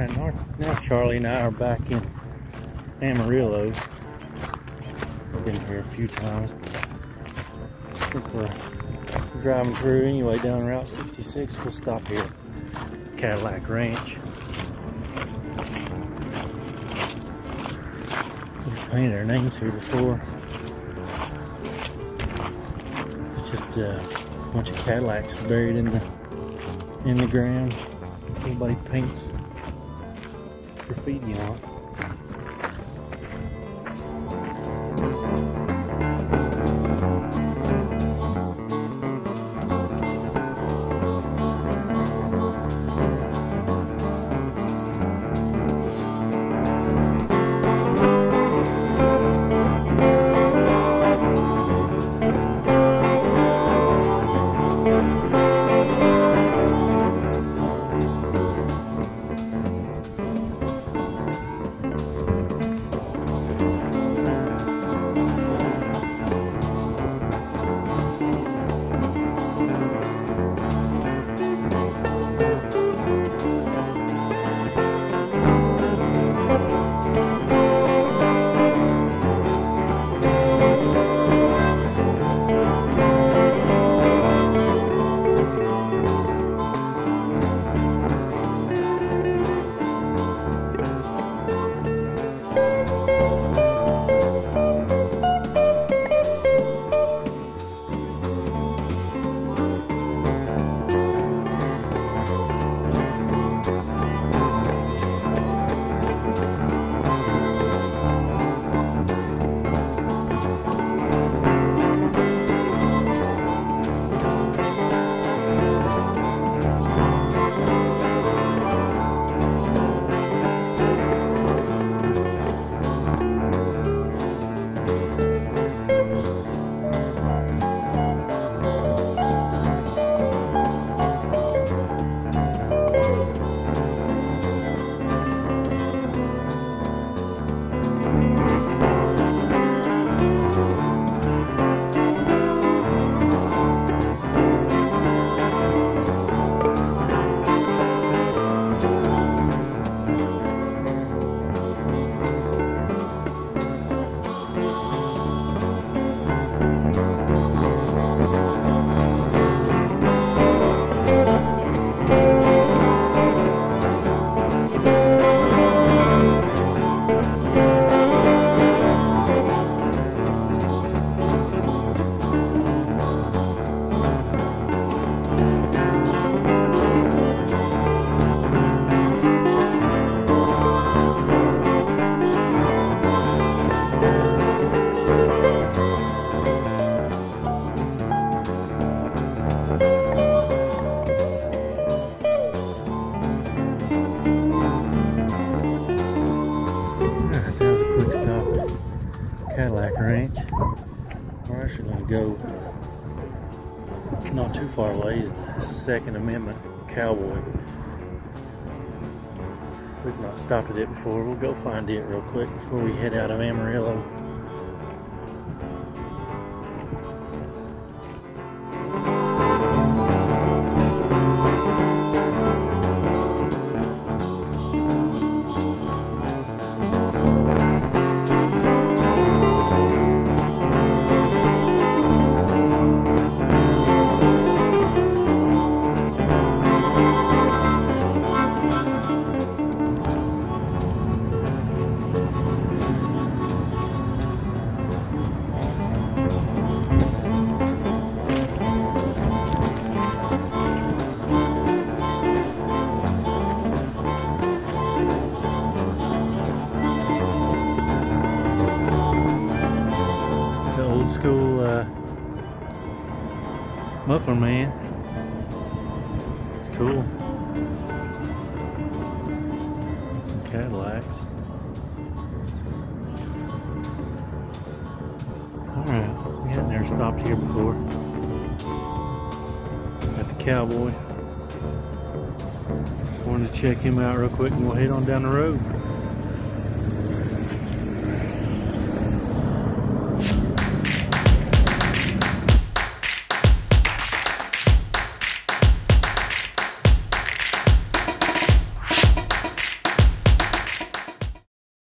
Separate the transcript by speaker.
Speaker 1: Alright, now Charlie and I are back in Amarillo. We've been here a few times. I think we're driving through anyway down Route 66. We'll stop here at Cadillac Ranch. We've painted our names here before. It's just a bunch of Cadillacs buried in the ground. Everybody paints graffiti on it. Cadillac Ranch. We're actually going to go not too far away is the Second Amendment Cowboy. We've not stopped at it before. We'll go find it real quick before we head out of Amarillo. School muffler man. It's cool. Some Cadillacs. Alright, we hadn't never stopped here before. At the Cowboy. Just wanted to check him out real quick and we'll head on down the road.